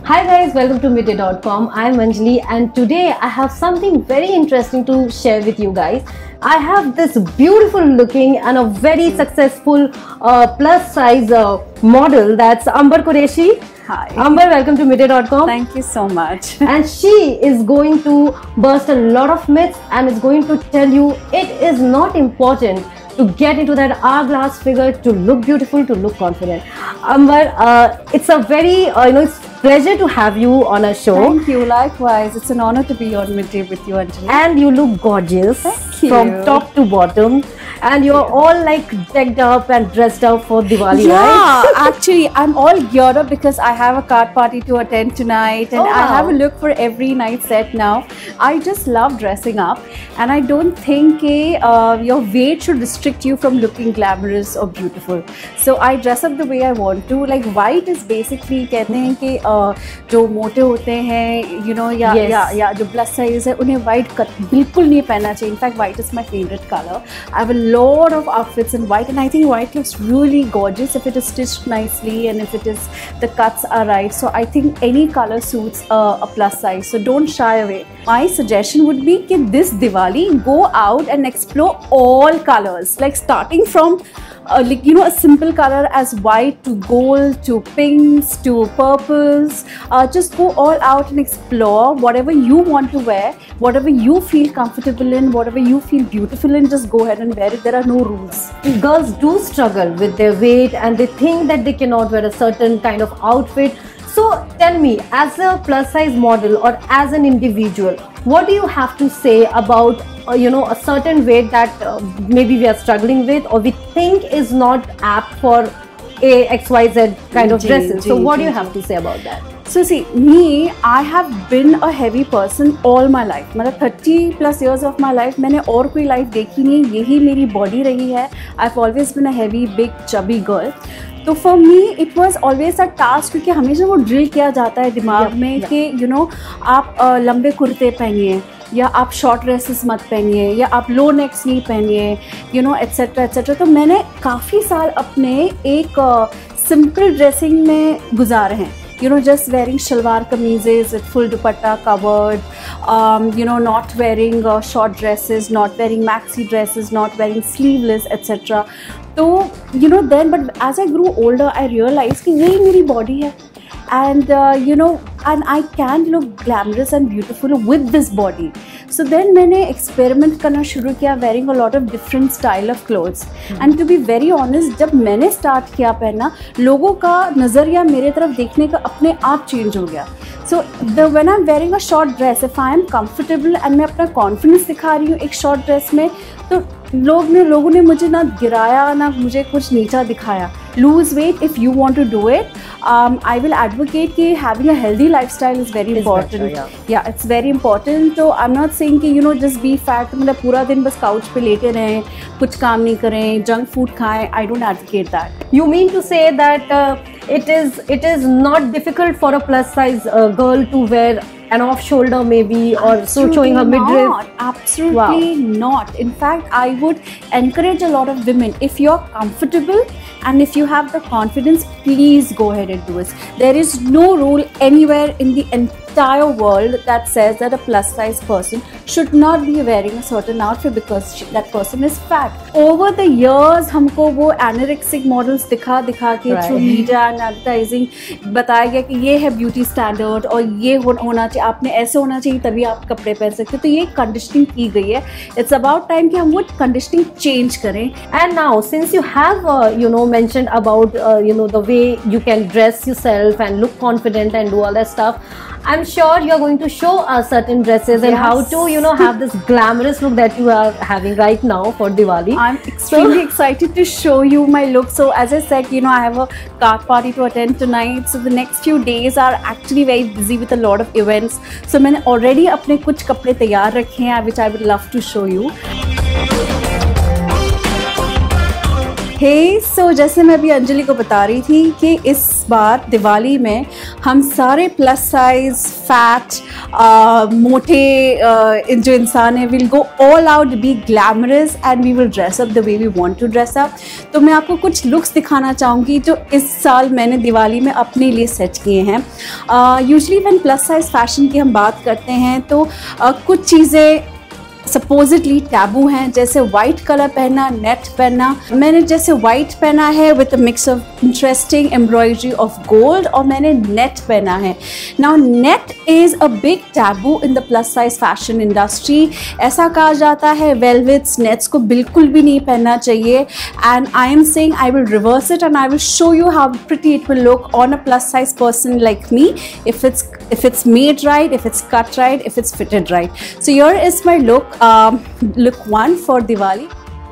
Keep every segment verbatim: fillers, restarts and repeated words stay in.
Hi guys, welcome to midday dot com. I'm Anjali and today I have something very interesting to share with you guys. I have this beautiful looking and a very successful uh, plus size uh, model, that's Amber Qureshi. Hi. Amber, welcome to midday dot com. Thank you so much. And she is going to burst a lot of myths and is going to tell you it is not important to get into that hourglass figure to look beautiful, to look confident. Amber, uh, it's a very, uh, you know, it's pleasure to have you on our show. Thank you. Likewise, it's an honor to be on Midday with you, Anjali. And you look gorgeous. Thank you. From top to bottom. And you're Yeah. all like decked up and dressed up for Diwali, yeah, right? actually, I'm all geared up because I have a card party to attend tonight, and Oh, I wow. have a look for every night set now. I just love dressing up, and I don't think uh, your weight should restrict you from looking glamorous or beautiful. So I dress up the way I want to. Like white is basically कहते हैं कि uh, जो मोटे होते हैं, you know, या Yes. या या जो plus size है, उन्हें white cut बिल्कुल नहीं पहनना चाहिए. In fact, white is my favorite color. I have a lot of outfits in white, and I think white looks really gorgeous if it is stitched nicely and if it is the cuts are right. So I think any color suits uh, a plus size, so don't shy away. My suggestion would be that this Diwali go out and explore all colors, like starting from uh, like you know a simple color as white to gold to pinks to purples. Uh, just go all out and explore whatever you want to wear, whatever you feel comfortable in, whatever you feel beautiful in. Just go ahead and wear it. There are no rules. Girls do struggle with their weight and they think that they cannot wear a certain kind of outfit. So tell me, as a plus size model or as an individual, what do you have to say about uh, you know a certain weight that uh, maybe we are struggling with or we think is not apt for a X Y Z kind of Ji, dresses? So ji, what do you ji, have to say about that? So see, me, I have been a heavy person all my life. मतलब thirty plus years of my life, मैंने और कोई life देखी नहीं, यही मेरी body रही है. I've always been a heavy, big, chubby girl. तो for me it was always a task, क्योंकि हमेशा वो drill किया जाता है दिमाग Yeah, में yeah. कि you know आप uh, लंबे कुर्ते पहनिए, या आप शॉर्ट ड्रेसेस मत पहनिए, या आप लो नेक्स नहीं पहनिए, यू नो एट्सेट्रा एट्सेट्रा. तो मैंने काफ़ी साल अपने एक सिंपल ड्रेसिंग में गुजारे हैं. You know, just wearing shalwar kameezes with full dupatta covered, um, you know, not wearing uh, short dresses, not wearing maxi dresses, not wearing sleeveless, et cetera. So, you know, then, but as I grew older, I realized कि यही मेरी body है, and uh, you know, and I can look glamorous and beautiful with this body. So then मैंने experiment करना शुरू किया, wearing a lot of different style of clothes. Mm-hmm. And to be very honest, जब मैंने start किया पहनना, लोगों का नज़रिया मेरे तरफ देखने का अपने आप change हो गया. So the when I'm wearing a short dress, if I am comfortable and मैं अपना confidence दिखा रही हूँ एक short dress में, तो लोग ने लोगों ने मुझे ना गिराया ना मुझे कुछ नीचा दिखाया. Lose weight if you want to do it. Um, I will advocate कि having a healthy lifestyle is very Is important. better, yeah. Yeah, it's very important. So I'm not saying कि you know just be fat, मतलब पूरा दिन बस couch पे लेटे रहें, कुछ काम नहीं करें, junk food खाएं. I don't advocate that. You mean to say that uh, it is it is not difficult for a plus size uh, girl to wear an off shoulder maybe, or so showing her midriff? Not. Absolutely not. In fact, I would encourage a lot of women, if you're comfortable and if you have the confidence, please go ahead and do it. There is no rule anywhere in the entire world that says that a plus size person should not be wearing a certain outfit because she, that person is fat. Over the years, हमको वो anorexic models दिखा दिखा के Right. through media and advertising बताया गया कि ये है beauty standard और ये हो, होना चाहिए, आपने ऐसे होना चाहिए तभी आप कपड़े पहन सकते हो. तो ये conditioning की गई है. It's about time कि हम वो conditioning change करें. And now, since you have uh, you know mentioned about uh, you know the way you can dress yourself and look confident and do all that stuff, I'm sure you're going to show us certain dresses and Yes. how to you know have this glamorous look that you are having right now for Diwali. I'm extremely excited to show you my look. So as I said, you know, I have a card party to attend tonight. So the next few days are actually very busy with a lot of events. So मैंने already अपने कुछ कपड़े तैयार रखे हैं, which I would love to show you. हे सो जैसे मैं अभी अंजलि को बता रही थी कि इस बार दिवाली में हम सारे प्लस साइज फैट मोटे uh, जो इंसान है will go all out, be glamorous and we will dress up the way we want to dress up. तो मैं आपको कुछ लुक्स दिखाना चाहूँगी जो इस साल मैंने दिवाली में अपने लिए सेट किए हैं। Usually when plus size fashion की हम बात करते हैं तो uh, कुछ चीज़ें सपोजिटली टैबू हैं, जैसे वाइट कलर पहनना, नेट पहनना। मैंने जैसे वाइट पहना है with a mix of interesting embroidery of gold, और मैंने नेट पहना है। Now net is a big taboo in the plus size fashion industry. ऐसा कहा जाता है वेलवेट्स नेट्स को बिल्कुल भी नहीं पहनना चाहिए, and I am saying I will reverse it and I will show you how pretty it will look on a plus size person like me if it's if it's made right, if it's cut right, if it's fitted right. So here is my look, um, look one for Diwali.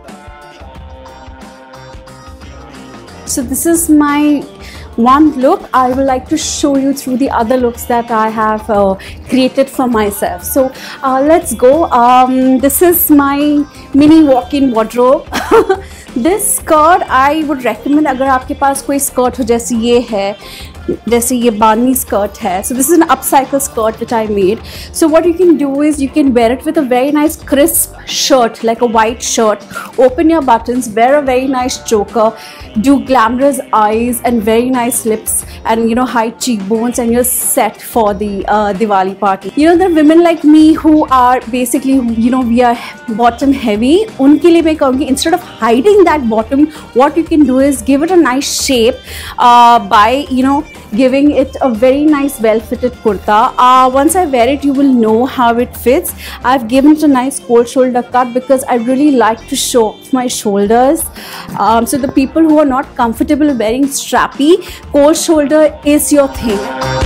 So this is my one look. I would like to show you through the other looks that I have uh, created for myself. So uh, let's go. Um, this is my mini walk-in wardrobe. This skirt I would recommend अगर आपके पास कोई skirt हो, जैसे ये है, जैसे ये बानी स्कर्ट है. So this is an upcycle skirt which I made. So what you can do is you can wear it with a very nice crisp shirt, like a white shirt. Open your buttons, wear a very nice choker, do glamorous eyes and very nice lips and you know high cheekbones, and you're set for the uh, Diwali party. You know the women like me who are basically, you know, we are bottom heavy. उनके लिए मैं कहूँगी instead of hiding that bottom, what you can do is give it a nice shape uh, by you know giving it a very nice well fitted kurta. Uh, once I wear it you will know how it fits. I've given it a nice cold shoulder cut because I really like to show off my shoulders. Um, so the people who are not comfortable wearing strappy, cold shoulder is your thing.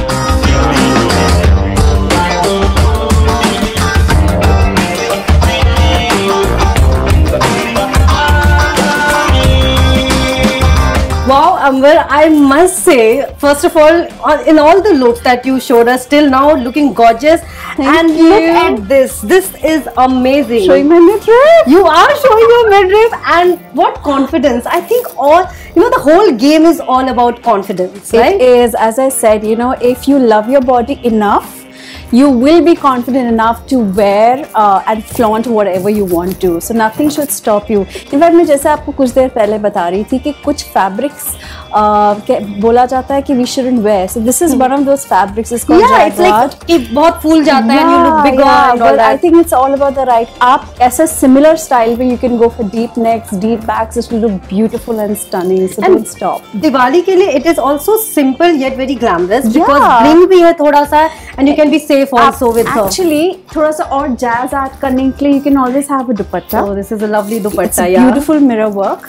Wow, Amber, I must say, first of all, in all the looks that you showed us till now, looking gorgeous. Thank and you. look at this. This is amazing. Showing my midriff. You are showing your midriff, and what confidence. I think all, you know, the whole game is all about confidence, right? It is, as I said, you know, if you love your body enough, you will be confident enough to wear uh, and flaunt whatever you want to. So nothing should stop you. In fact, मैं जैसे आपको कुछ देर पहले बता रही थी कि कुछ fabrics uh, बोला जाता है कि we shouldn't wear. So this is one of those fabrics. It's called yeah, it's like कि बहुत फूल जाता है and you look bigger yeah, and all that. I think it's all about the right. आप ऐसा similar style where you can go for deep necks, deep backs. It will look beautiful and stunning. So and don't stop. Diwali के लिए it is also simple yet very glamorous because Yeah. bling भी है थोड़ा सा and you can be safe also with her. Actually, थोड़ा सा और jazz add करने के लिए you can always have a dupatta. Oh, this is a lovely It's dupatta, a yeah. beautiful mirror work.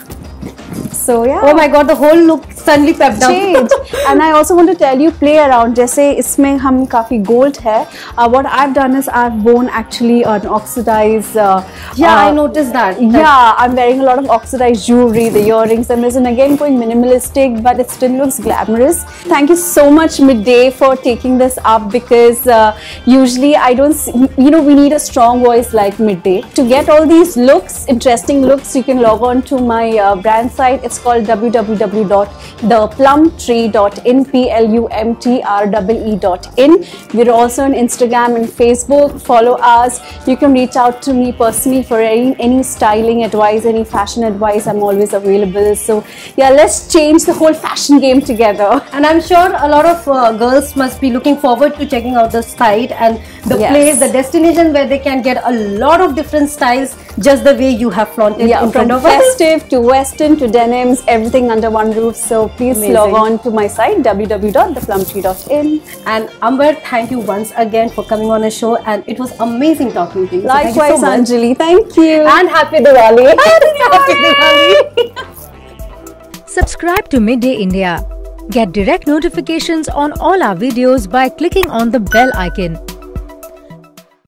So yeah. Oh my God, the whole look suddenly pepped up. Change. And I also want to tell you, play around. जैसे इसमें हम काफी gold है. Uh, what I've done is I've worn actually an oxidized. Uh, Yeah, uh, I noticed that. Yeah, I'm wearing a lot of oxidized jewelry, the earrings, and this, and again going minimalistic, but it still looks glamorous. Thank you so much, Midday, for taking this up because uh, usually I don't see, you know, we need a strong voice like Midday. To get all these looks, interesting looks, you can log on to my uh, brand site. It's called w w w dot the plum tree dot in, P L U M T R E E dot in. We're also on Instagram and Facebook. Follow us. You can reach out to me personally for any, any styling advice, any fashion advice. I'm always available. So yeah, let's change the whole fashion game together. And I'm sure a lot of uh, girls must be looking forward to checking out the site and the Yes. place, the destination where they can get a lot of different styles just the way you have flaunted Yeah, in from front of us. festive to western to denims, everything under one roof. So please Amazing. log on to my site w w w dot the plum tree dot in. And Amber, thank you once again for coming on the show, and it was amazing talking to you. So thank you Likewise, so much. Anjali. Thank you. And happy Diwali. Happy Diwali. Subscribe to Midday India. Get direct notifications on all our videos by clicking on the bell icon.